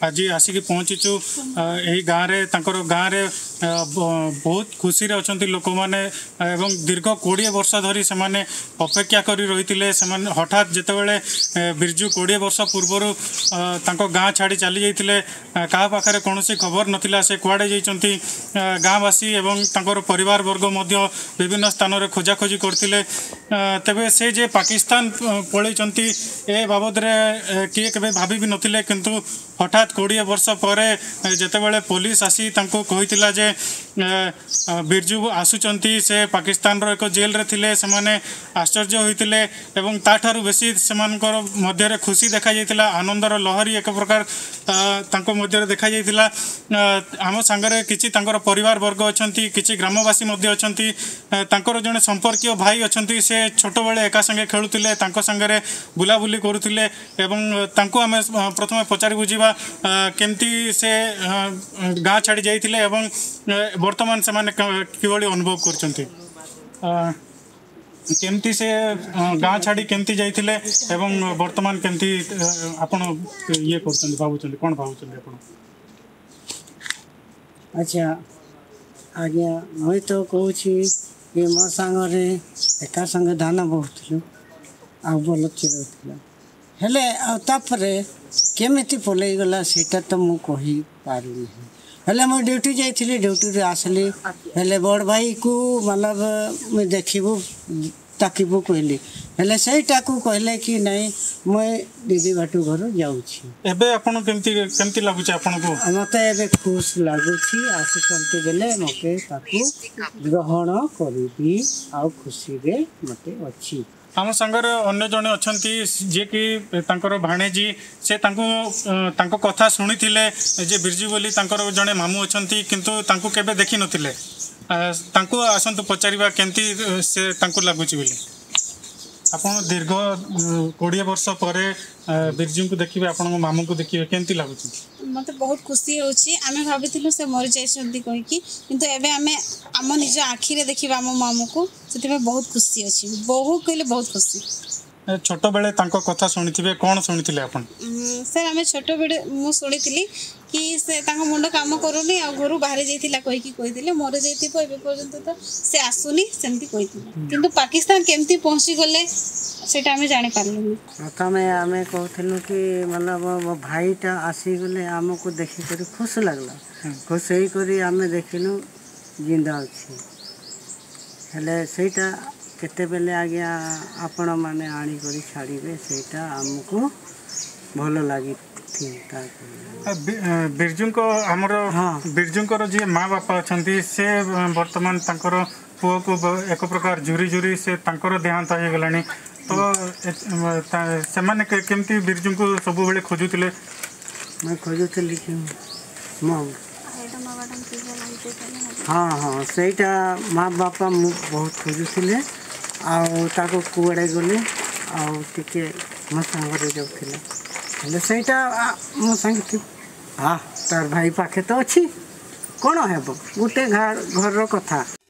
आज आसिक पहुँचीचु यही गाँव में बहुत खुशी रे अच्छा लोक मैंने दीर्घ 20 वर्ष धरी से अपेक्षा कर रही हठात जितेबाला बिरजू 20 वर्ष पूर्वर गाँ छाड़ी चली जाते क्या पाखे कौन खबर नाला से कुआड़े जाती गाँववासी एवं परिवार वर्ग विभिन्न स्थान में खोजाखोजी करते तेबे से जे पाकिस्तान पलैंती ए बाबद किए के भाभी भी नथिले किंतु हठात 20 वर्ष पर जितेबाला पुलिस आसी कही जे बिरजू आसुचंती से पाकिस्तान रो एक जेल रे थिले से माने आश्चर्य होइतिले एवं ताठारु बेसी सेमानकर मध्य खुशी देखा जाइतिला आनंदर लहरी एक प्रकार तांको मध्य देखा जाइतिला आम संगरे किछि तांकर परिवार वर्ग अछंती किछि ग्रामवासी मध्य अछंती तांकर जने संपर्कीय भाई अछंती से छोट बेले एका संगे खेलुतिले तांको संगरे बुलाबुली करुतिले एवं तांको आमे प्रथम पचारि बुझिबा केमती से गाँ छाड़ी जाइतिले एवं वर्तमान से माने किभली अनुभव करछंती केमती से गाँ छाड़ी केमती जाइतिले एवं वर्तमान केमती आपण ये करछंती भाबुचंती कोन भाबुचंती आपण अच्छा आज्ञा मुई तो कहूँ कि मो सांगरे एका संगे धान बहुलु आ भल चिरला हेले तापरे केमिति पलई गला सेटा तो मु कहि पारुनी हेले मु ड्यूटी जाइली ड्यूटी रे आसली हेले बड़ भाई को मतलब मैं देखबू ताकबू कहली हेले सेटा को कहले कि नहीं मैं दीदी बाटू घर जाऊँगी एबे आपण केमती लागुछ आपण को मते एबे खुश लागुछि आसुचंती बेले मते ताकू ग्रहण करबी आ खुशी रे मते अछि आम संगर अन्य जने अछंती जे कि तांकर भाणेजी से तांको कथा शुणी थिले जे बिरजू बोली तांकर जने मामू अछंती किंतु तांको केबे देखि नथिले तांको आसंतु पचारिबा केमती से तांको लागुची बोली आपण दीर्घ 20 वर्ष पर बिरजू को देखिबे आपण मामू को देखिबे केमती लागुची मते बहुत खुशी होची आमे भाबिथिलु से मरि जाइछंती कहि कि किंतु एबे आमे आम निज आखि रे देखिबा आम मामू को सेते बहुत खुशी अछि बहुत कहले बहुत खुशी छोट बेले तांको कथा सुनिथिबे कोन सुनिथिले आपण सर आमे छोट बेले मु सुनिथिली कि से तांको मुंड काम करूनी आ घरु बाहर जाइथिला कहि कि कहिथिले मोर जाइथिबो एबे पर्यंत तो से आसुनी सेमती कहिथिले किंतु पाकिस्तान केमती पहुंची गले सेटा आमे जानि पारलुनी प्रथम आमे कहथिलु कि मतलब मो भाईटा आसी गले हमको देखि कर खुश लागला खुश होई करी आमे देखिनु जिंदा अछि हेले सेटा केते बेले आज्ञा आपण माने आनी करी छाड़ीबे सेटा हमको भल लागी बिरजू को हमर बिरजू को जे माँ बापा अछंती से वर्तमान तांकर पुओ को एक प्रकार झुरी झुरी से तांकर देहांत हो गलानी तो से माने केमती बिरजू को सब बेले खोजुतिले मैं खोजुतिली कि मो हाँ हाँ सेटा माँ बापा मु बहुत खोजुतिले आको कुआड़े गले आके मो सांगे जाऊे हेले सेटा मो सांगे हाँ तार भाई पाखे तो अच्छी कौन हे गोटे घर कथा।